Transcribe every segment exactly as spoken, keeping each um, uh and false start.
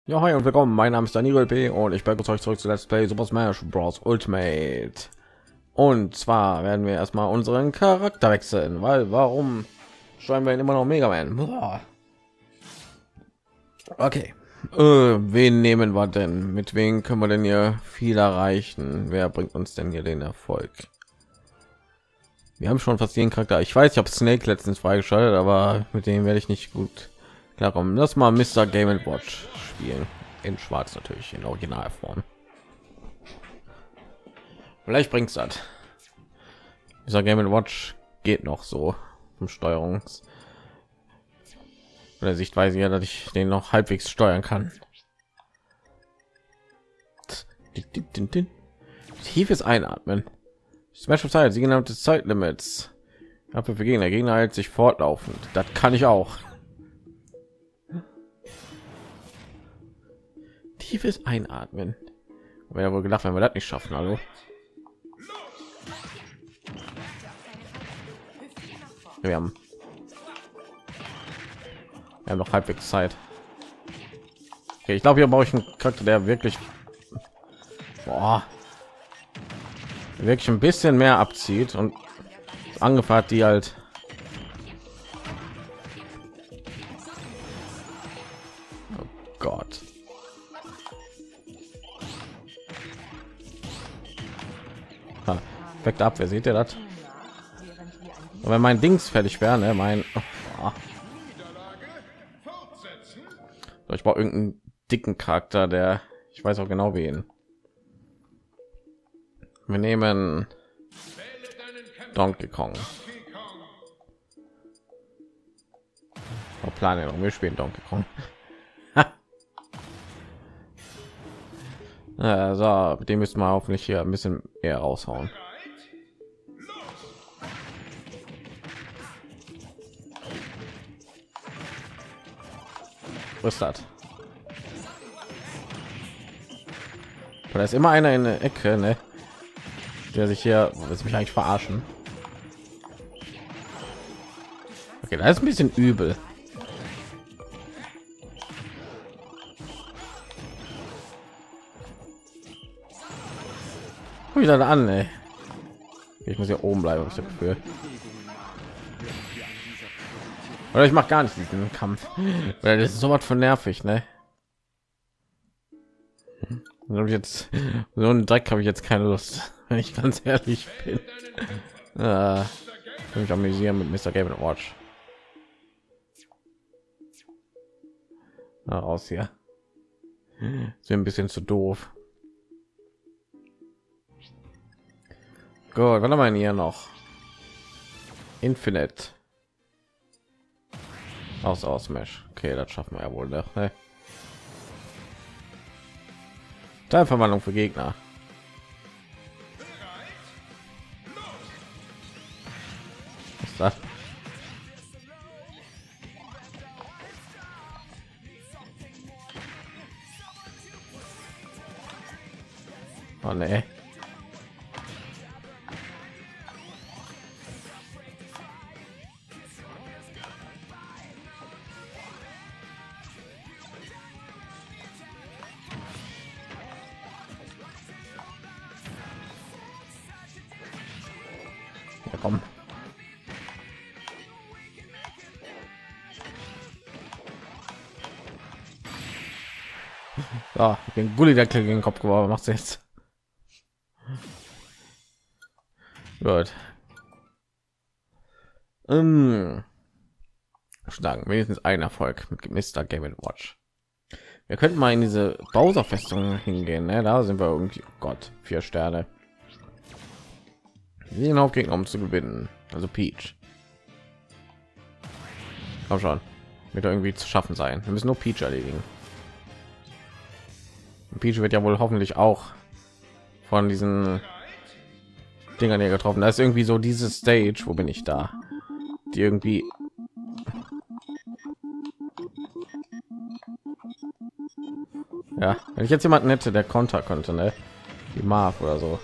Ja, hi und willkommen. Mein Name ist Daniel B. und ich begrüße euch zurück zu Let's Play Super Smash Bros. Ultimate. Und zwar werden wir erstmal unseren Charakter wechseln, weil warum schreiben wir ihn immer noch Mega Man? Boah. Okay, äh, wen nehmen wir denn? Mit wem können wir denn hier viel erreichen? Wer bringt uns denn hier den Erfolg? Wir haben schon fast jeden Charakter. Ich weiß, ich habe Snake letztens freigeschaltet, aber mit dem werde ich nicht gut klarkommen. Lass mal Mister Game and Watch spielen. In Schwarz natürlich, in Originalform. Vielleicht bringt's das. Dieser Game and Watch geht noch so vom Steuerungs oder Sichtweise ja, dass ich den noch halbwegs steuern kann. Tiefes Einatmen. Smash of Zeit, sie genannte Zeitlimits. Aber für Gegner, Gegner hält sich fortlaufend. Das kann ich auch. Tiefes Einatmen. Wäre ja wohl gedacht, wenn wir das nicht schaffen, hallo. Wir haben, wir haben noch halbwegs Zeit. Okay, ich glaube, hier brauche ich einen Charakter, der wirklich, boah, wirklich ein bisschen mehr abzieht und angefangen hat, die halt oh Gott. Ha, Effekt ab, wer sieht ihr das? Und wenn mein Dings fertig wäre, ne, mein oh. So, ich brauche irgendeinen dicken Charakter, der, ich weiß auch genau wen. Wir nehmen Donkey Kong. Oh, Plan ja, wir spielen Donkey Kong. Ja, so, mit dem müssen wir hoffentlich hier ein bisschen eher raushauen. Was ist das? Da ist immer einer in der Ecke, ne? Der sich hier, will mich eigentlich verarschen. Okay, das ist ein bisschen übel. Guck ich da an, ey. Ich muss hier oben bleiben, ich habe Gefühl. Oder ich mache gar nicht diesen Kampf, weil das ist so was von nervig, ne? Und jetzt so einen Dreck habe ich jetzt keine Lust, wenn ich ganz ehrlich bin. Äh, ich mich amüsieren mit Mister Game and Watch. Na, raus hier. Ist ein bisschen zu doof. Gut, was haben wir hier noch? Infinite. Aus aus Smash. Okay, das schaffen wir ja wohl, ne? Teilverwandlung für Gegner. Was ist das? Oh ne. Ja, komm. So, den Gullideckel gegen den Kopf geworfen, macht's jetzt. Gut. Ähm, Schlagen wenigstens ein Erfolg mit Mister Game and Watch. Wir könnten mal in diese Bowser Festung hingehen, ne? Da sind wir irgendwie, oh Gott, vier Sterne. Den Hauptgegner, um zu gewinnen, also Peach. Komm schon, wird irgendwie zu schaffen sein. Wir müssen nur Peach erledigen. Und Peach wird ja wohl hoffentlich auch von diesen Dingern hier getroffen. Da ist irgendwie so diese Stage, wo bin ich da? Die irgendwie ja, wenn ich jetzt jemanden hätte, der Konter konnte, ne? Die Marv oder so.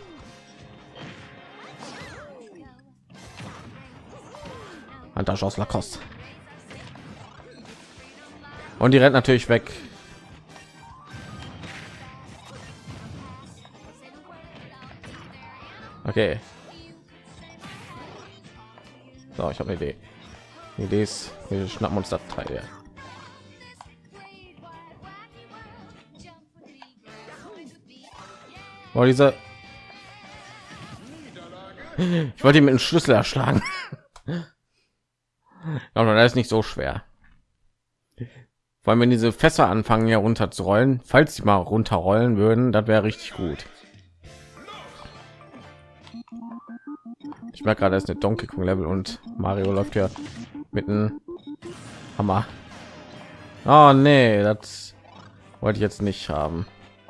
Handtasche aus Lacoste. Und die rennt natürlich weg. Okay. So, ich habe eine Idee. Die Idee ist, wir schnappen uns das Teil. Ja. Oh, diese. Ich wollte ihn mit einem Schlüssel erschlagen. Aber das ist nicht so schwer. Vor allem, wenn diese Fässer anfangen hier runter zu rollen, falls sie mal runterrollen würden, das wäre richtig gut. Ich merke gerade, ist eine Donkey Kong Level und Mario läuft ja mit einem Hammer. Oh nee, das wollte ich jetzt nicht haben.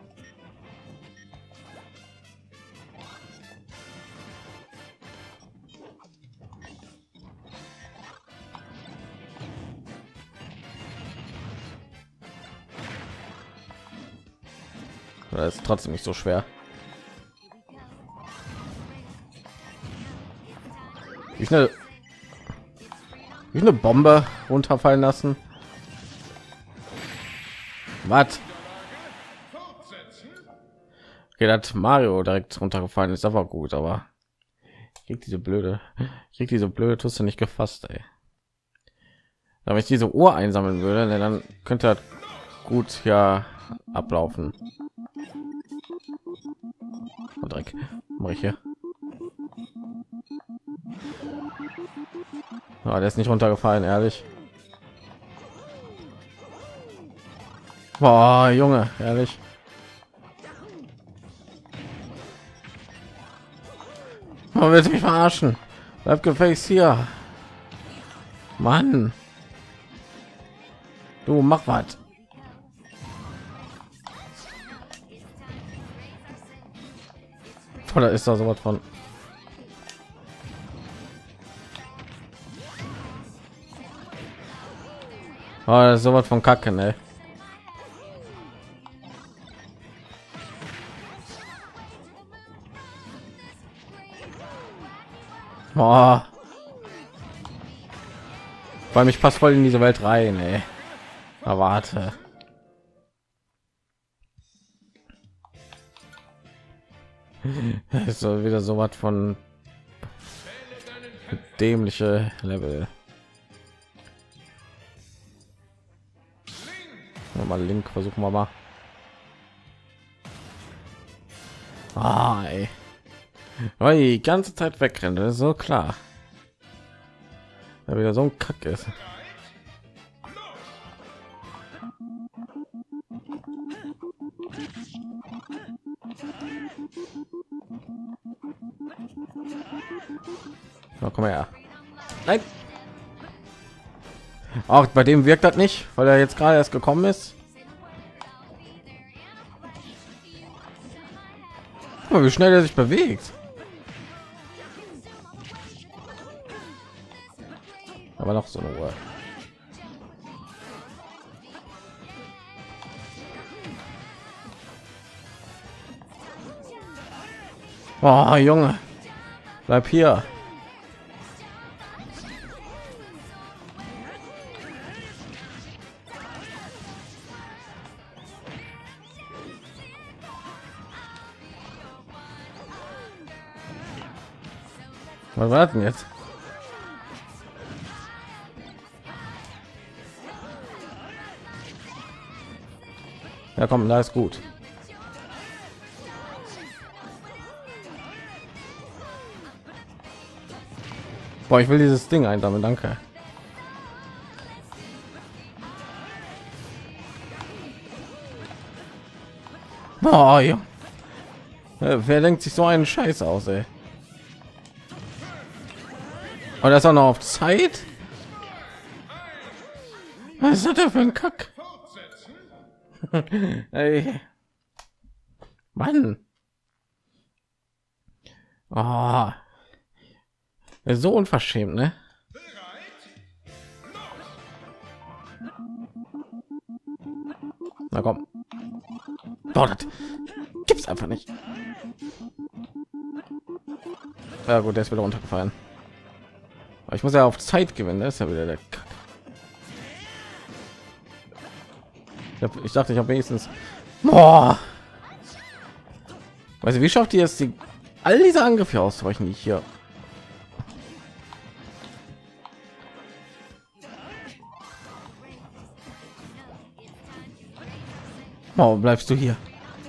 Das ist trotzdem nicht so schwer. Wie schnell wie eine Bombe runterfallen lassen. Was? Okay, das Mario direkt runtergefallen ist aber gut, aber ich krieg diese blöde, ich krieg diese blöde Tusse nicht gefasst, ey. Wenn ich diese Uhr einsammeln würde, ne, dann könnte das gut ja ablaufen. Oh, Dreck, mache ich hier. Oh, der ist nicht runtergefallen, ehrlich. Boah, Junge, ehrlich. Man will mich verarschen. Bleib gefälligst hier. Mann. Du mach was. Oder ist da so was von? Oh, das ist so was von Kacke, ne? Oh. Weil mich passt voll in diese Welt rein, ey. Na, warte. Ist so wieder so was von dämliche Level. Mal Link versuchen wir mal. Ah, ey. Weil die ganze Zeit wegrennen, das ist so klar. Da wieder so ein Kack ist. Na, komm her. Nein. Auch bei dem wirkt das nicht, weil er jetzt gerade erst gekommen ist. Guck mal, wie schnell er sich bewegt. Aber noch so eine Uhr. Oh, Junge, bleib hier. Was war denn jetzt? Ja, komm, da ist gut. Boah, ich will dieses Ding einsammeln, danke. Oh, ja. Wer denkt sich so einen Scheiß aus, ey? Und das auch noch auf Zeit? Was ist das für ein Kack? Ey. Mann. Oh. So unverschämt, ne? Na komm. Boah, das gibt's einfach nicht. Ja gut, der ist wieder runtergefallen. Aber ich muss ja auf Zeit gewinnen, das ist ja wieder der Kack. Ich, hab, ich dachte, ich habe wenigstens. Boah. Weißt du, wie schafft ihr es, die all diese Angriffe ausweichen, die ich hier. Warum bleibst du hier?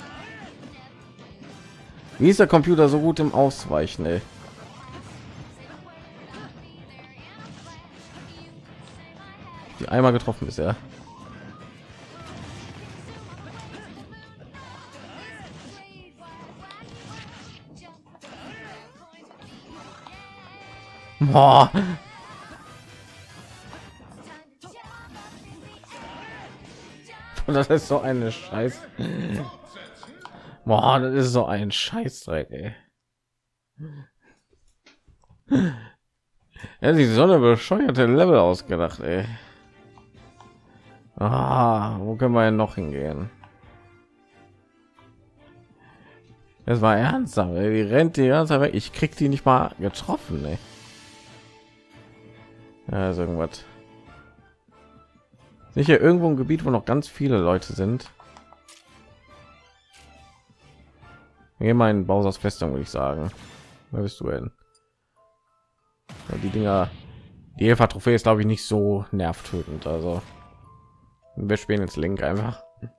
Wie ist der Computer so gut im Ausweichen, ey? Die einmal getroffen ist, ja. Boah. Das ist so eine Scheiß. Boah, das ist so ein Scheißdreck, ey. Ja, die Sonne bescheuerte Level ausgedacht, ey. Ah, wo können wir denn noch hingehen? Das war ernsthaft, ey. Die rennt die ganze Zeit weg. Ich krieg die nicht mal getroffen, ey. Ja, ist irgendwas. Sicher irgendwo ein Gebiet, wo noch ganz viele Leute sind. Hier mein Bowser's Festung, würde ich sagen. Wo bist du denn? Ja, die Dinger, die Eva Trophäe ist, glaube ich, nicht so nervtötend. Also wir spielen jetzt Link einfach.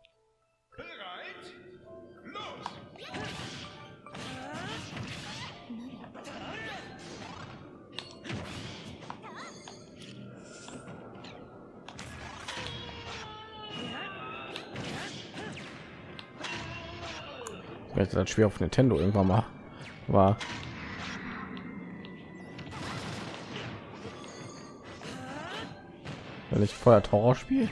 Das Spiel auf Nintendo irgendwann mal war. Wenn ich vorher Horror spiel.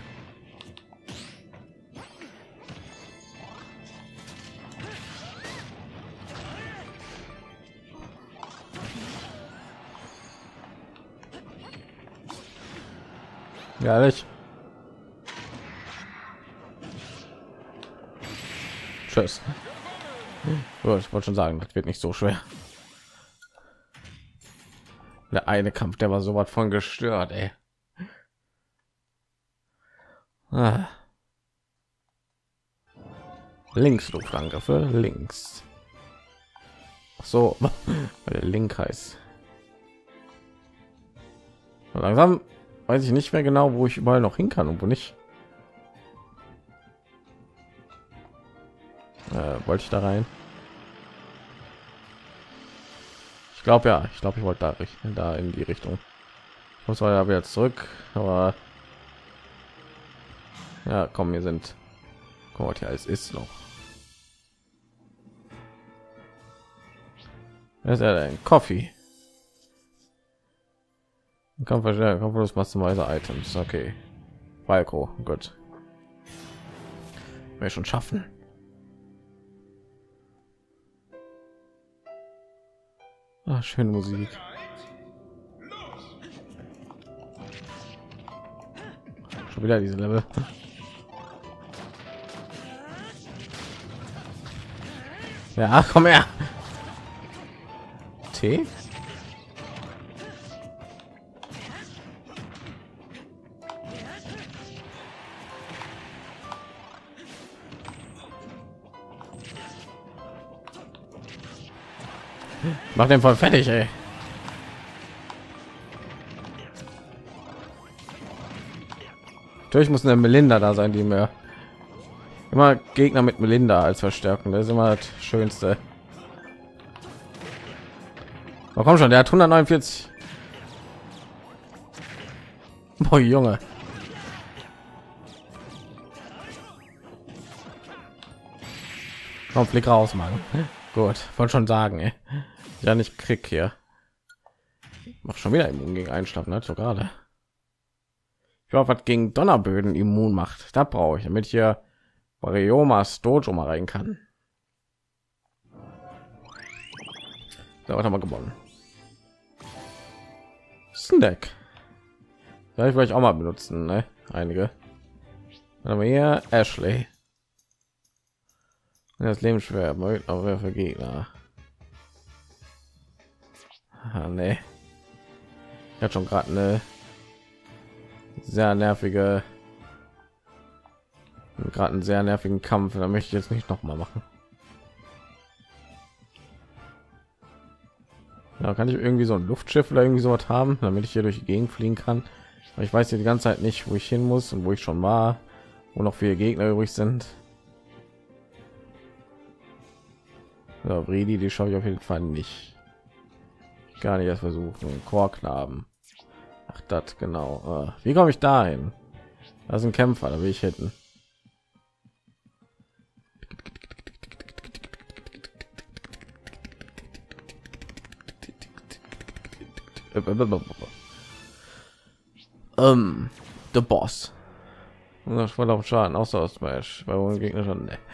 Ja, ehrlich. Tschüss. Oh, ich wollte schon sagen, das wird nicht so schwer. Der eine Kampf, der war so was von gestört, ey. Ah. Links Luftangriffe, links. Ach so, weil der Link heißt. Langsam weiß ich nicht mehr genau, wo ich überall noch hin kann und wo nicht. Äh, wollte ich da rein? Ich glaube ja, ich glaube, ich wollte da richten, da in die Richtung. Ich muss aber jetzt zurück, aber ja, komm, wir sind. Guck mal, hier alles ist noch. Das ist ja ein Coffee. Kampf verstärken, Kampflos Mastermeister Items. Okay. Falco, gut. Wir schon schaffen. Ah, schöne Musik. Schon wieder diese Level. Ja, komm her. T. Mach den voll fertig, ey. Natürlich muss eine Melinda da sein, die mir immer Gegner mit Melinda als Verstärkung. Das ist immer das Schönste. Aber komm schon, der hat hundertneunundvierzig. Boah, Junge. Komm, Flick raus, Mann. Gut, wollte schon sagen, ey. Ja, nicht krieg hier. Mach schon wieder immun gegen Einschlag, ne? So gerade. Ich hoffe, was gegen Donnerböden immun macht. Da brauche ich, damit ich hier Variomas Dojo mal rein kann. Da haben wir gewonnen. Snack. Ja, ich wollte auch mal benutzen, ne? Einige. Aber hier Ashley. Das Leben schwer, aber für Gegner. Ah, nee. Ich hatte schon gerade eine sehr nervige, gerade einen sehr nervigen Kampf. Da möchte ich jetzt nicht noch mal machen. Ja, kann ich irgendwie so ein Luftschiff oder irgendwie sowas haben, damit ich hier durch die Gegend fliegen kann? Aber ich weiß ja die ganze Zeit nicht, wo ich hin muss und wo ich schon war, wo noch viele Gegner übrig sind. Ja, Redi, die schaue ich auf jeden Fall nicht. Gar nicht erst versuchen. Chorknaben. Ach, das genau. Wie komme ich da hin? Das sind Kämpfer, da will ich hätten. Ähm, der Boss. Das voll auf Schaden, außer aus Smash, bei uns Gegner schon. Ne.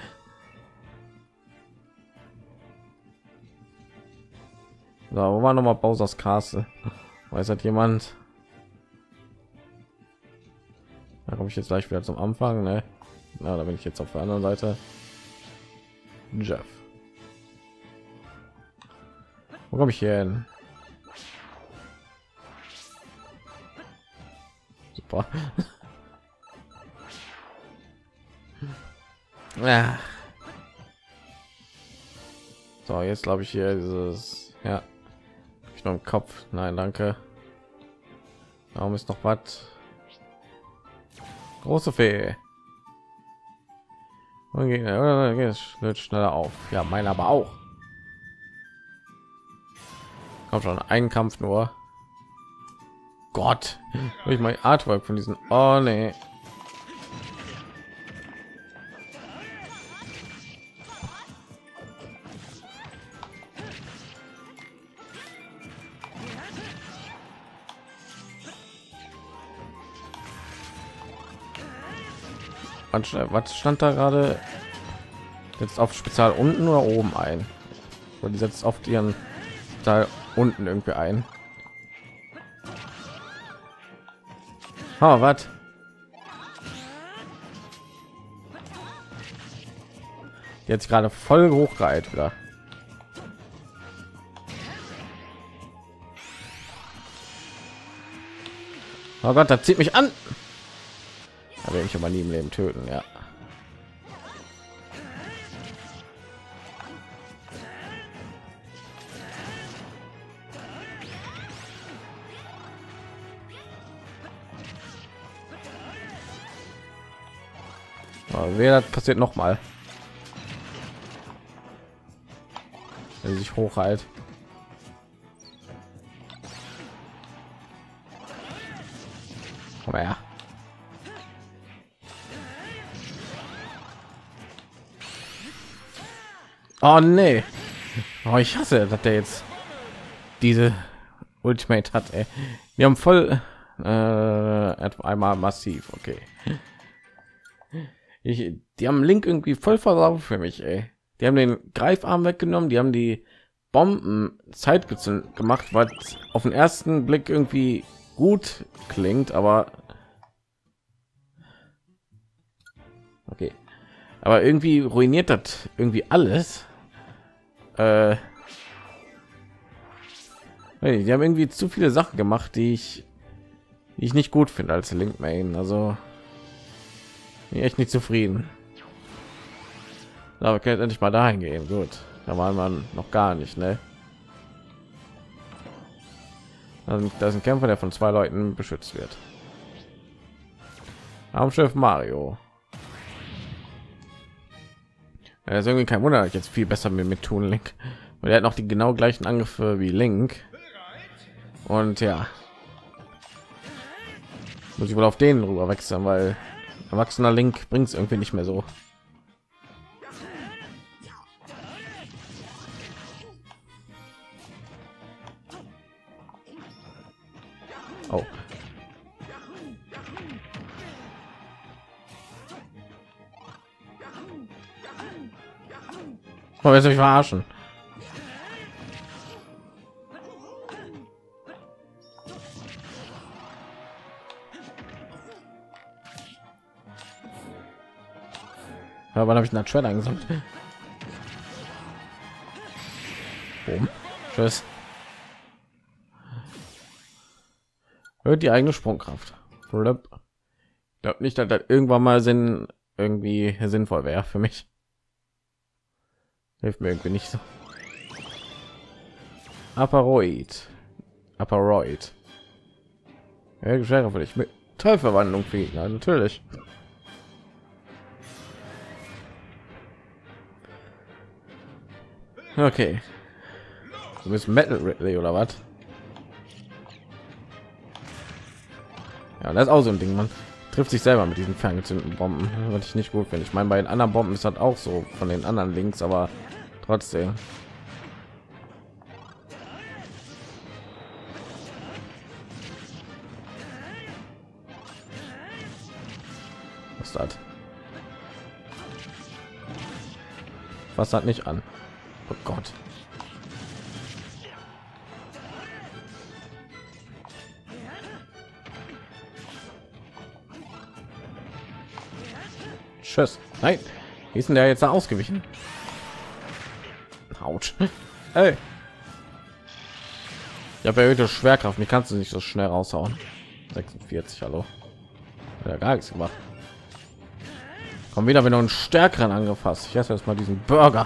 So, wo war noch mal Bowser's Castle? Weiß hat jemand? Da komme ich jetzt gleich wieder zum Anfang, ne? Na, da bin ich jetzt auf der anderen Seite. Jeff. Wo komme ich hier hin? Super. Ja. So, jetzt glaube ich hier dieses, ja, hab ich noch im Kopf. Nein, danke. Warum ist noch was? Große Fee. Und geht schneller auf. Ja, mein aber auch. Kommt schon ein Kampf nur. Gott, ich mein Artwork von diesen. Oh nee. Was, was stand da gerade? Jetzt auf Spezial unten oder oben ein? Und die setzt auf ihren Teil unten irgendwie ein. Oh, was? Jetzt gerade voll hochgeeilt wieder. Oh Gott, das zieht mich an. Da werde ich aber nie im Leben töten, ja. Wer das passiert noch mal, wenn sich hochhält. Komm her. Oh nee. Oh, ich hasse, dass der jetzt diese Ultimate hat. Ey. Wir haben voll äh, etwa einmal massiv. Okay. Ich, die haben Link irgendwie voll versaut für mich. Ey. Die haben den Greifarm weggenommen. Die haben die Bomben Zeit gemacht, was auf den ersten Blick irgendwie gut klingt, aber okay. Aber irgendwie ruiniert das irgendwie alles. Äh, die haben irgendwie zu viele Sachen gemacht, die ich, die ich nicht gut finde als Link Main. Also bin echt nicht zufrieden. Aber kann endlich mal dahin gehen. Gut, da war man noch gar nicht, ne? Also, da ist ein Kämpfer, der von zwei Leuten beschützt wird. Raumschiff Mario. Ja, ist irgendwie kein Wunder, dass ich jetzt viel besser mit, mit tun Link, weil er hat noch die genau gleichen Angriffe wie Link. Und ja, muss ich wohl auf den rüber wechseln, weil erwachsener Link bringt es irgendwie nicht mehr so. Oh. Oh, jetzt mich verarschen. Ja, wann habe ich einen Schwert eingesammelt? Boom. Tschüss. Hört die eigene Sprungkraft. Ich glaube nicht, dass das irgendwann mal Sinn irgendwie sinnvoll wäre für mich. Hilft mir irgendwie nicht so. Aparoid. Aparoid. Ja, schwerer für dich. Mit Teilverwandlung für Gegner, natürlich. Okay. Du bist Metal Ridley oder was? Ja, das ist auch so ein Ding, man trifft sich selber mit diesen ferngezündeten Bomben, was ich nicht gut finde. Ich meine, bei den anderen Bomben ist das auch so von den anderen Links, aber trotzdem. Was ist das? Was hat nicht an? Oh Gott. Tschüss. Nein, wie ist denn der jetzt da ausgewichen? Haut. Hey. Ich habe erhöhte Schwerkraft, mich kannst du nicht so schnell raushauen. sechsundvierzig, hallo. Ja, gar nichts gemacht. Komm wieder, wenn du einen stärkeren angefasst. Ich esse jetzt mal diesen Burger.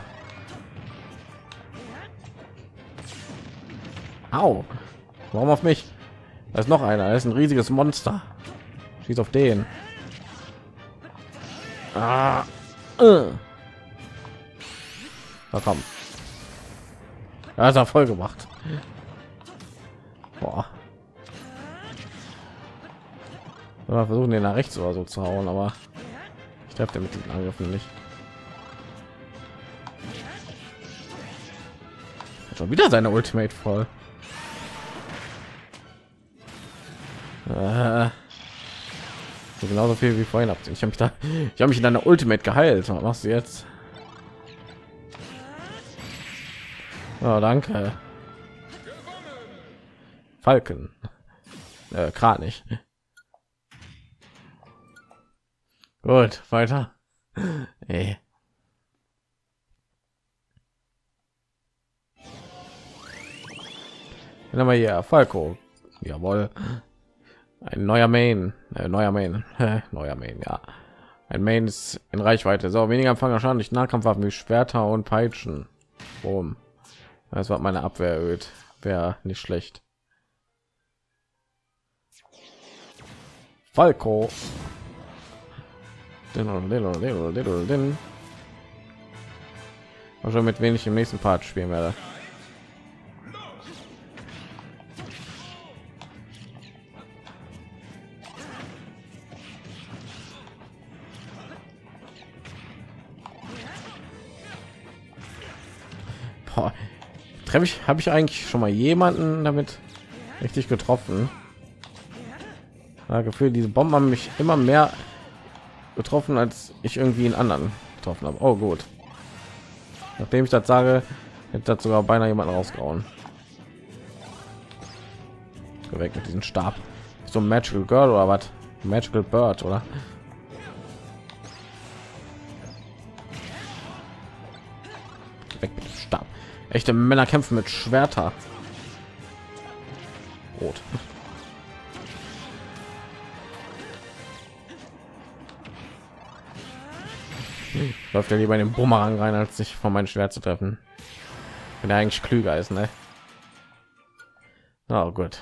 Au. Warum auf mich? Da ist noch einer. Da ist ein riesiges Monster. Schieß auf den. Ah. Äh. Da komm. Ja, ist er voll gemacht. Boah. Wir versuchen den nach rechts oder so zu hauen, aber ich treffe mit diesen Angriffen nicht. Hat schon wieder seine Ultimate voll. Äh. So genauso viel wie vorhin habt. Ich habe mich da, ich habe mich in deiner Ultimate geheilt. Was machst du jetzt? Oh, danke. Falken. Äh, Kranich. Gut, weiter. Ey. Dann haben wir hier Falco. Jawohl. Ein neuer Main, äh, neuer Main, neuer Main, ja. Ein Main ist in Reichweite. So, weniger Empfang Schaden durch Nahkampfwaffen wie Schwerter und Peitschen. Boom. Das war meine Abwehr erhöht. Wäre nicht schlecht. Falco. Also mit wenig im nächsten Part spielen werde. Treffe ich, habe ich eigentlich schon mal jemanden damit richtig getroffen? Ja, Gefühl, diese Bomben haben mich immer mehr getroffen, als ich irgendwie einen anderen getroffen habe. Oh gut. Nachdem ich das sage, hätte das sogar beinahe jemanden rausgehauen. Geh weg mit diesem Stab. So ein Magical Girl oder was? Magical Bird, oder? Geh weg mit dem Stab. Echte Männer kämpfen mit Schwerter. Rot. Läuft ja lieber in den Bumerang rein, als sich von meinem Schwert zu treffen. Wenn er eigentlich klüger ist, ne? Oh gut.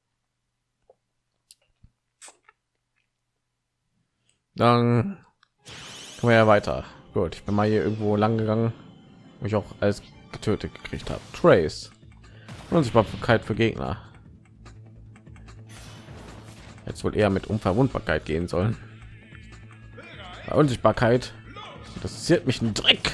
Dann kommen wir ja weiter. Gut, ich bin mal hier irgendwo lang gegangen, wo ich auch alles getötet gekriegt habe. Trace. Unsichtbarkeit für Gegner. Jetzt wohl eher mit Unverwundbarkeit gehen sollen. Bei Unsichtbarkeit interessiert mich ein Dreck.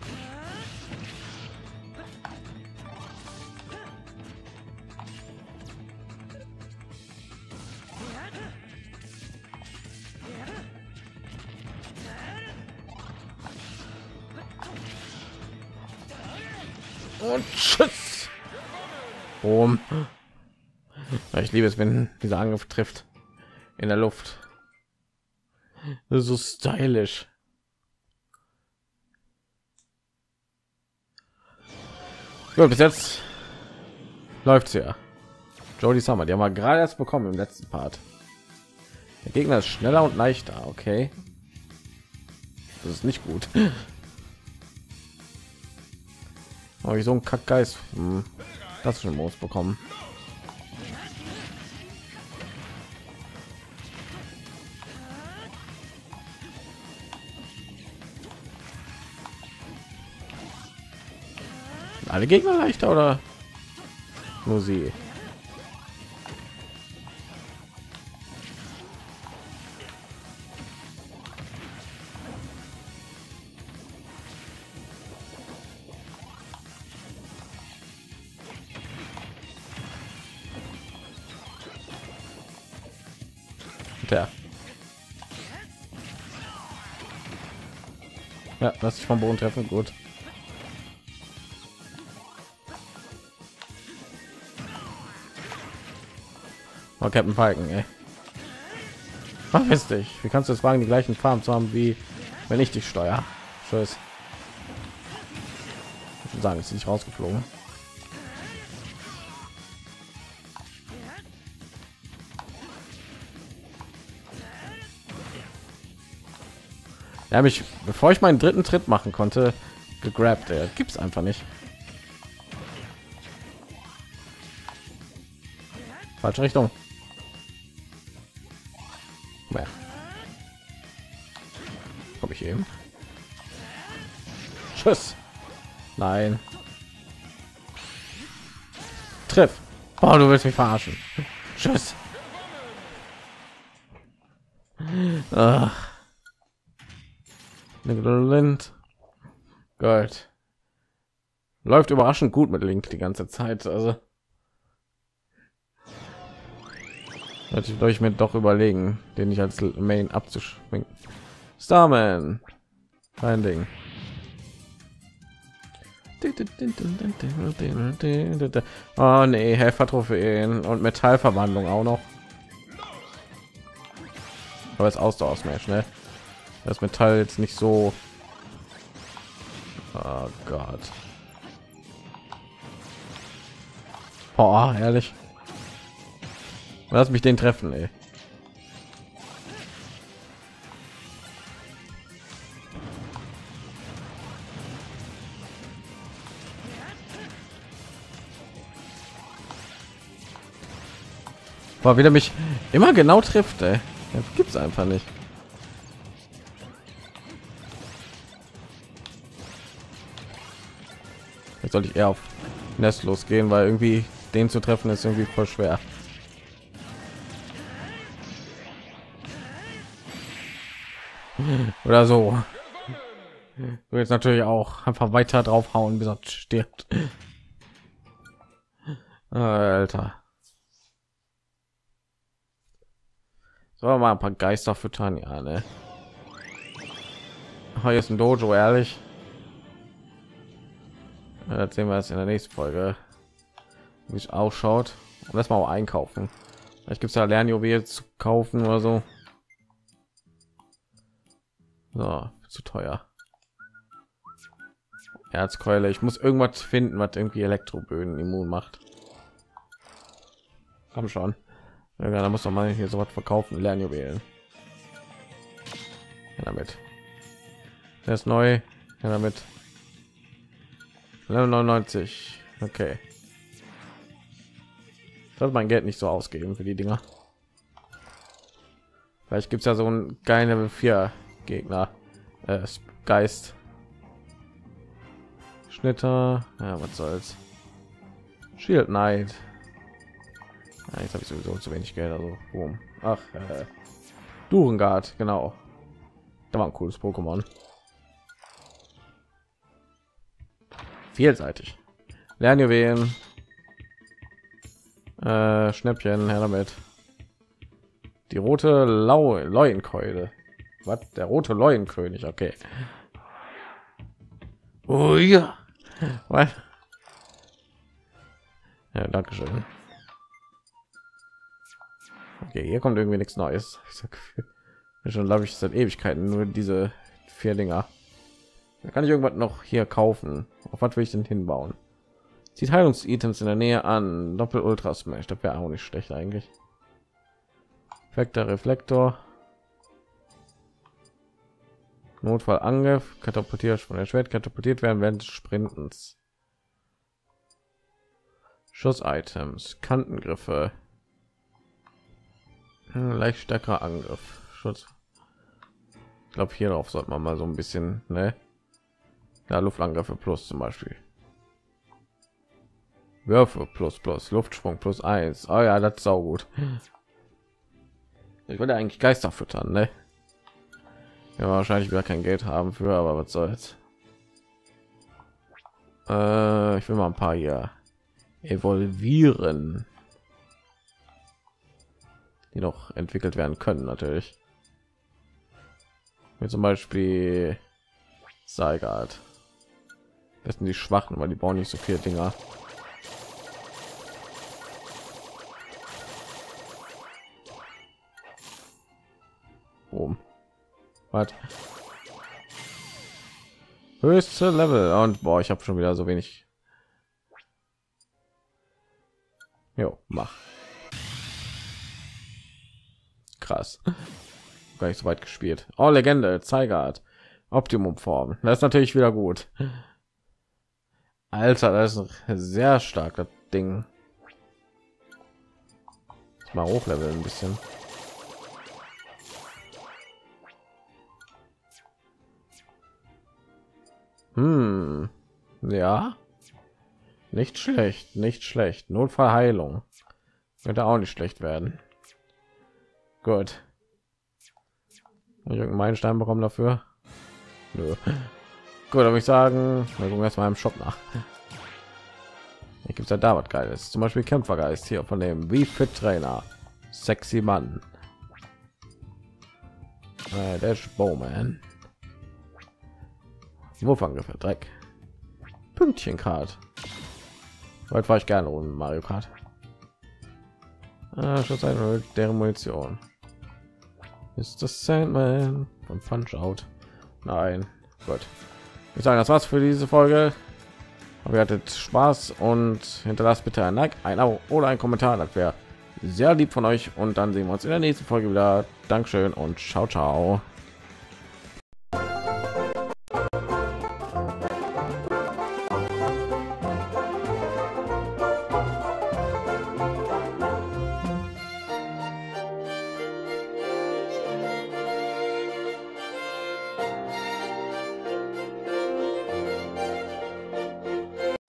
Und Schuss. Boom. Ich liebe es, wenn dieser Angriff trifft in der Luft. Das ist so stylisch. Ja, bis jetzt läuft's ja. Jodie Summer, die haben wir gerade erst bekommen im letzten Part. Der Gegner ist schneller und leichter, okay. Das ist nicht gut. Oh, ich so ein Kackgeist. Hm. Das schon Moos bekommen. Alle Gegner leichter oder nur sie? Ja. Ja, lass dich vom Boden treffen, gut. Oh, Captain Falken, ey. Verpiss dich. Wie kannst du es wagen, die gleichen Farben zu haben, wie wenn ich dich steuere? Tschüss. Ich würde sagen, ist nicht rausgeflogen. Er hat mich, bevor ich meinen dritten Tritt machen konnte, gegrabt. Er gibt es einfach nicht. Falsche Richtung. Komme ich eben? Tschüss. Nein. Triff. Oh, du willst mich verarschen. Tschüss. Ach. Nick Gott. Läuft überraschend gut mit Link die ganze Zeit. Also natürlich ich mir doch überlegen, den ich als Main abzuschwingen. Starman, kein Ding. Oh nee, Helfer-Trophäen und Metallverwandlung auch noch. Aber es Ausdauer Smash, ne? Das Metall jetzt nicht so. Oh Gott. Oh, ehrlich. Lass mich den treffen, ey. War wieder mich immer genau trifft, ey. Das gibt's einfach nicht. Jetzt sollte ich eher auf Nest losgehen, weil irgendwie den zu treffen ist irgendwie voll schwer. Oder so. Du jetzt natürlich auch einfach weiter draufhauen, bis er stirbt. Alter. So, mal ein paar Geister füttern, ja, ne? Oh, hier ist ein Dojo, ehrlich. Jetzt sehen wir es in der nächsten Folge, wie es ausschaut. Und lass mal auch einkaufen. Vielleicht gibt es ja Lernjuwelen zu kaufen oder so. So, zu teuer. Erzkeule. Ich muss irgendwas finden, was irgendwie Elektroböden immun macht. Komm schon. Ja, da muss doch mal hier so was verkaufen. Lernjuwelen. Ja, damit. Der ist neu. Ja, damit. neunundneunzig. Okay. Sollte mein Geld nicht so ausgeben für die Dinger. Vielleicht gibt es ja so ein geile Level vier Gegner. Äh, Geist. Schnitter. Ja, was soll's. Shield Knight. Ja, jetzt habe ich sowieso zu wenig Geld. Also, boom. Ach, äh, Durengard, genau. Da war ein cooles Pokémon. Vielseitig. Lernjuwelen. Äh, Schnäppchen, her damit. Die rote Lau Leuenkeule. Was? Der rote Leuenkönig, okay. Oh ja. Was? Ja, danke schön. Okay, hier kommt irgendwie nichts Neues. Ich sag, schon glaube ich seit Ewigkeiten nur diese vier Dinger. Da kann ich irgendwas noch hier kaufen. Auf was will ich denn hinbauen? Die Heilungs-Items in der Nähe an. Doppel Ultra Smash. Das wäre auch nicht schlecht eigentlich. Perfekter Reflektor. Notfallangriff. Katapultiert von der Schwert katapultiert werden während des Sprintens. Schuss-Items, Kantengriffe, hm, leicht stärkerer Angriff, Schutz. Ich glaube, hier drauf sollte man mal so ein bisschen, ne? Ja, Luftangriffe plus zum Beispiel. Würfe plus plus, Luftsprung plus eins. Oh ja, das ist auch gut. Ich würde eigentlich Geister füttern, ne? Ja, wahrscheinlich wieder kein Geld haben für, aber was soll's. Äh, ich will mal ein paar hier evolvieren, die noch entwickelt werden können, natürlich. Wie zum Beispiel Zygarde. Das sind die Schwachen, weil die bauen nicht so viele Dinger. Boom. Was? Höchste Level und boah, ich habe schon wieder so wenig. Jo, mach. Krass. Gar nicht so weit gespielt. Oh, Legende, Zygarde. Optimum Form. Das ist natürlich wieder gut. Alter, das ist ein sehr starker Ding. Mal hochleveln ein bisschen. Hm. Ja. Nicht schlecht, nicht schlecht. Notfallheilung. Könnte auch nicht schlecht werden. Gut. Habe ich irgendeinen Meilenstein bekommen dafür? Nö. Gut, aber ich sagen, wir gucken erstmal im Shop nach. Hier gibt es ja da was Geiles. Zum Beispiel Kämpfergeist hier von dem Wii Fit Trainer. Sexy Mann. Äh, der ist Bowman. Wurfangriffe, Dreck. Pünktchen Kart. Heute war ich gerne ohne Mario Kart. Ah, schon eine deren Munition. Ist das Sandman von Punch Out? Nein, gut. Ich sage, das war's für diese Folge. Aber ihr hattet Spaß und hinterlasst bitte ein Like, ein Abo oder ein Kommentar. Das wäre sehr lieb von euch. Und dann sehen wir uns in der nächsten Folge wieder. Dankeschön und ciao, ciao.